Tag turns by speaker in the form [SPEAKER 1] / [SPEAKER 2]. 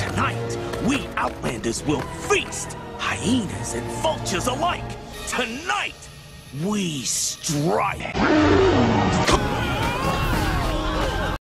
[SPEAKER 1] Tonight, we Outlanders will feast, hyenas and vultures alike. Tonight, we strike.